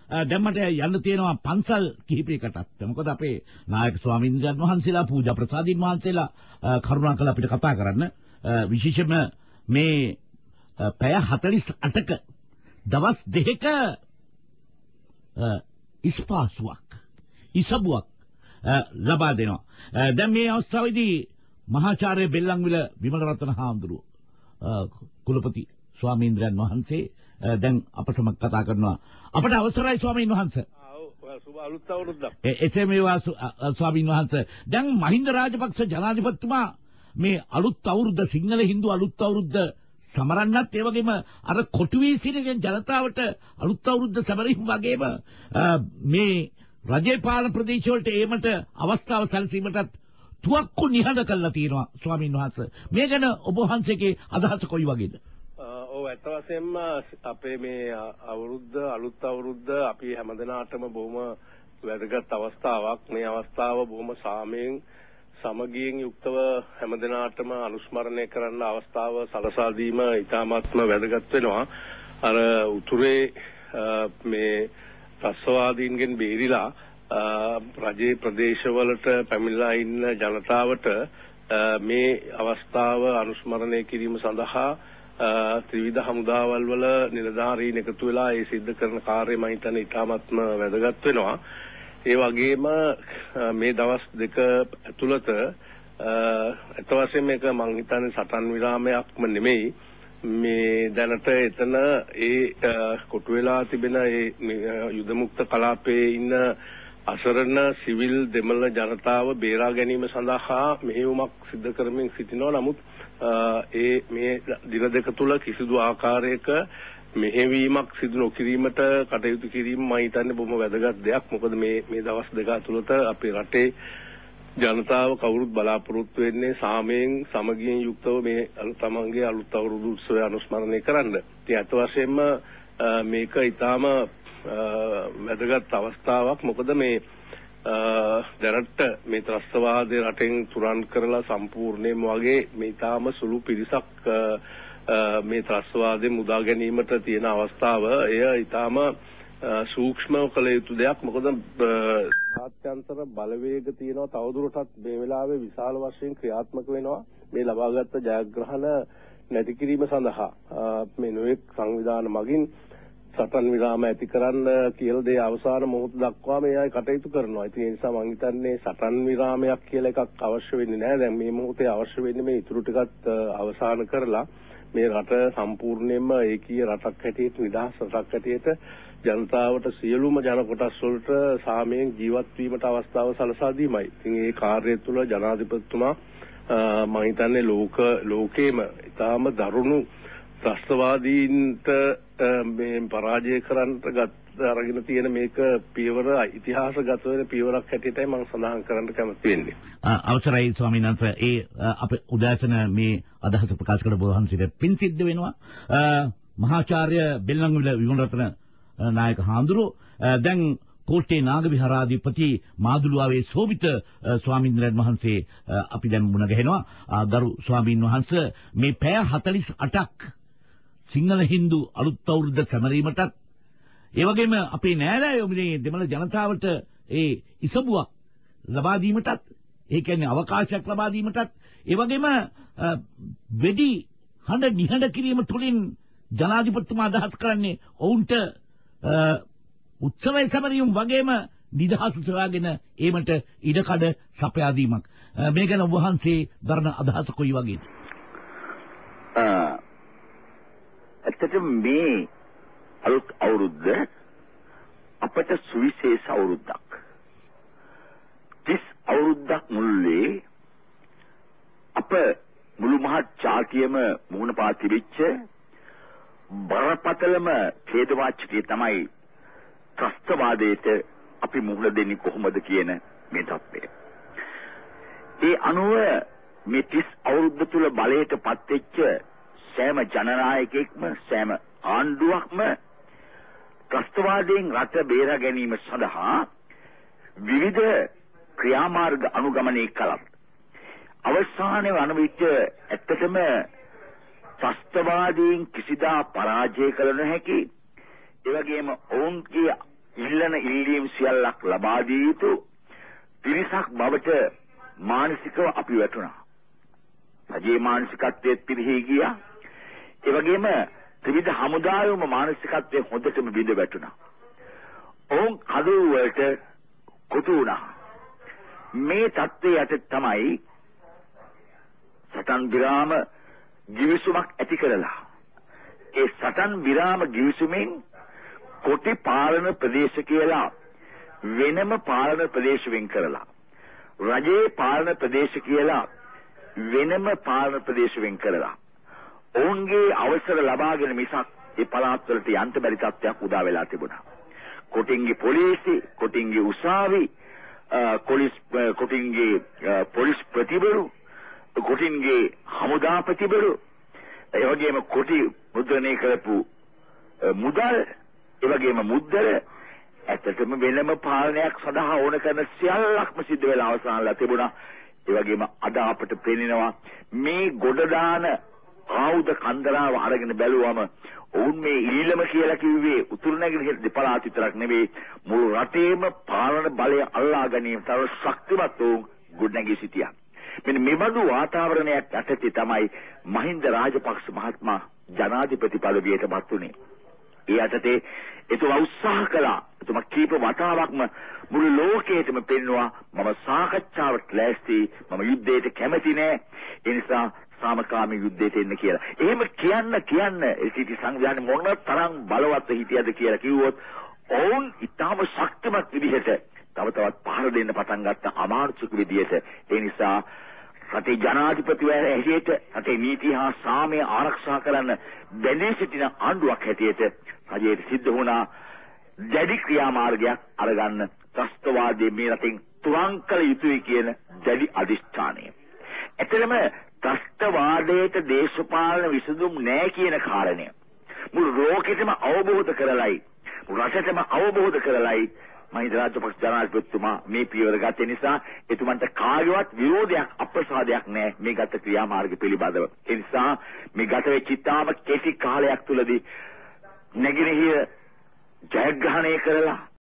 දැන් මට යන්න තියෙනවා පන්සල් කිහිපයකටත්. මොකද අපේ නායක ස්වාමීන් වහන්සේලා පූජා ප්‍රසාදීන් වහන්සේලා කරුණාකර අපිට කතා කරන්න. විශේෂයෙන්ම මේ පැය 48ක දවස් දෙකක ඉසබුවක් ලබා දෙනවා. දැන් මේ අවස්ථාවේදී මහාචාර්ය බෙල්ලන්විල විමලරත්න හාමුදුරුවෝ කුලපති ස්වාමීන් වහන්සේ දැන් අප සමග කතා කරනවා. අපට අවසරයි ස්වාමීන් වහන්සේ. සුබ අලුත් අවුරුද්දක්. එසේ මේවා ස්වාමීන් වහන්සේ දැන් මහින්ද රාජපක්ෂ ජනාධිපතිතුමා මේ අලුත් අවුරුද්ද සිංහල හින්දු අලුත් අවුරුද්ද සමරන්නත් ඒ වගේම අර කොටුවේ සිටින ජනතාවට අලුත් අවුරුද්ද සමරීම වගේම මේ රජයේ පාලන ප්‍රදේශවලට ඒමට අවස්ථාව සැලසීමටත් තුවක්කු නිහඬ කළා තියෙනවා ස්වාමීන් වහන්සේ. මේ ගැන ඔබ වහන්සේගේ අදහස කොයි වගේද? ඔව් ඇත්ත වශයෙන්ම අපේ මේ අලුත් අවුරුද්ද අපි හැමදෙනාටම බොහොම වැදගත් අවස්ථාවක්. මේ අවස්ථාව බොහොම සාමයෙන් සමගියෙන් යුක්තව හැමදෙනාටම අනුස්මරණය කරන්න අවස්ථාව සලසා දීම ඉතාමත්ම වැදගත් වෙනවා. අර උතුරේ මේ ත්‍රස්තවාදීන්ගෙන් බේරිලා රජයේ ප්‍රදේශවලට පැමිණලා ඉන්න ජනතාවට මේ අවස්ථාව අනුස්මරණය කිරීම සඳහා ත්‍රිවිධ හමුදාවල් වල නිලධාරීන් එකතු වෙලා ඒ සිද්ධ කරන කාර්යය මම හිතන්නේ ඉතාමත්ම වැදගත් වෙනවා. ඒ වගේම මේ දවස් දෙක ඇතුළත අත වශයෙන් මේක මම හිතන්නේ සටන් විරාමයක්ම නෙමෙයි. මේ දැනට එතන ඒ කොටු වෙලා තිබෙන ඒ යුද මුක්ත කලාපයේ ඉන්න අසරණ සිවිල් දෙමළ ජනතාව බේරා ගැනීම සඳහා මෙහෙයුමක් සිදු කරමින් සිටිනවා. නමුත් ඒ මේ දින දෙක තුල කිසිදු ආකාරයක මෙහෙවීමක් සිදු නොකිරීමට කටයුතු කිරීම මම හිතන්නේ බොහොම වැදගත් දෙයක්. මොකද මේ දවස් දෙක තුළත අපේ රටේ ජනතාව කවුරුත් බලාපොරොත්තු වෙන්නේ සාමයෙන් සමගියෙන් යුක්තව මේ තමන්ගේ අලුත් අවුරුදු උත්සවය අනුස්මරණය කරන්න. ඉතින් අත වශයෙන්ම මේක ඊටාම වැදගත් අවස්ථාවක්. මොකද මේ දැනට මේ ත්‍රස්තවාදයේ රටෙන් තුරන් කරලා සම්පූර්ණයෙන්ම වගේ මේ ඊටාම සුළු පිරිසක් මේ ත්‍රස්තවාදයෙන් මුදා ගැනීමට තියෙන අවස්ථාව එය ඊටාම සූක්ෂමව කළ යුතු දෙයක්. මොකද සාත්‍යන්තර බලවේග තියෙනවා තවදුරටත් මේ වෙලාවේ විශාල වශයෙන් ක්‍රියාත්මක වෙනවා මේ ලබාගත් ජයග්‍රහණ නැති කිරීම සඳහා මේ නොයෙක් සංවිධාන මගින් සටන් විරාම ඇති කරන්න කියලා දේ අවසාන මොහොත දක්වා මේ අය කටයුතු කරනවා. ඉතින් ඒ නිසා මම හිතන්නේ සටන් විරාමයක් කියලා එකක් අවශ්‍ය වෙන්නේ නැහැ. දැන් මේ මොහොතේ අවශ්‍ය වෙන්නේ මේ ඉතුරු ටිකත් අවසන් කරලා මේ රට සම්පූර්ණයෙන්ම ඒකීය රටක් හැටියට නිදහස් රටක් හැටියට ජනතාවට සියලුම ජන කොටස් වලට සාමයෙන් ජීවත් වීමට අවස්ථාව සලසා දීමයි. ඉතින් ඒ කාර්යය තුළ ජනාධිපතිතුමා මම හිතන්නේ ලෝකේම ඊටාම දරුණු ත්‍රස්තවාදීන්ට මේ පරාජය කරන්නට අරගෙන තියෙන මේක පියවර ඉතිහාසගත වෙන පියවරක් හැටියටයි මම සඳහන් කරන්න කැමති වෙන්නේ. අවසරයි ස්වාමීන් වහන්සේ ඒ අපේ උදෑසන මේ අදහස ප්‍රකාශ කළ බෝවහන්සිට පින් සිද්ධ වෙනවා. මහාචාර්ය බෙල්ලන්විල විමලරත්න නායක හාමුදුරුවෝ දැන් කෝට්ටේ නාග විහාරාධිපති මාදුළුවාවේ සෝබිත ස්වාමීන් වහන්සේ අපි දැන් මුණ ගැහෙනවා. ගරු ස්වාමීන් වහන්සේ මේ පැය 48ක් සිංහල හින්දු අලුත් අවුරුද්ද සැමරීමටත් ඒ වගේම අපේ නෑදෑයෝ මේ දෙමළ ජනතාවට ඒ ඉසබුවක් ලබා දීමටත් ඒ කියන්නේ අවකාශයක් ලබා දීමටත් ඒ වගේම වෙඩි හඬ නිහඬ කිරීම තුළින් ජනාධිපතිතුමා අදහස් කරන්නේ ඔවුන්ට උත්සවය සැමරීම වගේම නිදහස සොයාගෙන ඒමට ඉඩකඩ සපයා දීමක්. මේ ගැන ඔබ වහන්සේ දරන අදහස කොයි වගේද? ඇත්තටම මේ අලුත් අවුරුද්ද අපට සුවිශේෂ අවුරුද්දක්. 30 අවුරුද්දක් මුළුල්ලේ අප මුළු මහත් ජාතියම මුහුණ පා තිබිච්ච බරපතලම ඡේදවාචකය තමයි ත්‍රස්තවාදයට අපි මුහුණ දෙන්නේ කොහොමද කියන මේ තත්ත්වය. ඒ අනුව මේ 30 අවුරුද්ද තුල බලයට පත් වෙච්ච සෑම ජනනායකයෙක්ම සෑම ආණ්ඩුවක්ම ත්‍රස්තවාදයෙන් රට බේරා ගැනීම සඳහා විවිධ ක්‍රියාමාර්ග අනුගමනය කළා. අවසානයේ වන විට ඇත්තටම ත්‍රස්තවාදයෙන් කිසිදා පරාජය කළ නොහැකි ඒ වගේම ඔවුන්ගේ ඉල්ලීම් සියල්ලක් ලබා දිය යුතු පිරිසක් බවට මානසිකව අපි වැටුණා. රජයේ මානසිකත්වයේ පිරිහි ගියා. ඒ වගේම ත්‍රිවිධ හමුදාවේම මානසිකත්වයේ හොඳටම බිඳ වැටුණා. ඔවුන් කඩුව වලට කොටු වුණා. මේ தත්ත්වය යටතේ තමයි සටන් විරාම givisුමක් ඇති කරලා ඒ සටන් විරාම givisුමෙන් කොටි පාලන ප්‍රදේශ කියලා වෙනම පාලන ප්‍රදේශ වෙන් කරලා රජයේ පාලන ප්‍රදේශ කියලා වෙනම පාලන ප්‍රදේශ වෙන් කරලා ඔවුන්ගේ අවසර ලබාගෙන මිසක් ඒ පළාත්වලට යන්න බැරි තත්ත්වයක් උදා වෙලා තිබුණා. කොටින්ගේ පොලිසිය, කොටින්ගේ උසාවි, කොටින්ගේ පොලිස් ප්‍රතිබරු, කොටින්ගේ හමුදා ප්‍රතිබරු, ඒ වගේම කොටි මුද්‍රණය කරපු මුදල්, ඒ වගේම මුද්දර ඇත්තටම වෙනම පාලනයක් සඳහා ඕන කරන සියල්ලක්ම සිද්ධ වෙලා අවසන්ලා තිබුණා. ඒ වගේම අද අපට පේනවා මේ ගොඩ දාන ආයුධ කන්දරාව අරගෙන බැලුවම ඔවුන් මේ ඊළම කියලා කිව්වේ උතුරු නැගෙනහිර දෙපළාත විතරක් නෙවෙයි මුළු රටේම පාලන බලය අල්ලා ගැනීම තරම් ශක්තිමත් වූ ගොඩනැගී සිටියා. මෙන්න මෙබඳු වාතාවරණයක් යටතේ තමයි මහින්ද රාජපක්ෂ මහත්මයා ජනාධිපති පදවියටපත් වුණේ. ඒ යටතේ එතුමා උත්සාහ කළා. එතුමා කීප වතාවක්ම මුළු ලෝකයටම පෙන්වුවා මම සාකච්ඡාවට ලෑස්ති, මම යුද්ධයට කැමති නෑ. ඒ නිසා සාමකාමී යුද්ධයට එන්න කියලා. එහෙම කියන්න සිටි සංවිධානය මොන තරම් බලවත් හිටියද කියලා කිව්වොත් ඔවුන් ඊටම ශක්තිමත් විදිහට තව තවත් පහර දෙන්න පටන් ගත්ත අමානුෂික විදිහට. ඒ නිසා රටේ ජනාධිපතිවරයා හැටියට රටේ නීති හා සාමය ආරක්ෂා කරන්න බැඳී සිටින ආණ්ඩුවක් හැටියට රජයට සිද්ධ වුණා දැඩි ක්‍රියාමාර්ගයක් අරගන්න ත්‍රස්තවාදයේ මේ රටෙන් තුරන් කළ යුතුයි කියන දැඩි අධිෂ්ඨානය. ඇත්තටම ත්‍රස්තවාදයට දේශපාලන විසඳුම් නැහැ කියන කාරණය මුළු ලෝකෙටම අවබෝධ කරලයි රටටම අවබෝධ කරලයි මහින්ද රාජපක්ෂ ජනාධිපතිතුමා මේ පියවර ගත නිසා එතුමන්ට කාගේවත් විරෝධයක් අප්‍රසාදයක් නැහැ මේ ගත ක්‍රියාමාර්ග පිළිබඳව. ඒ නිසා මේ ගත වෙච්ච ඉතාම කෙටි කාලයක් තුලදී නැගෙනහිර ජයග්‍රහණය කරලා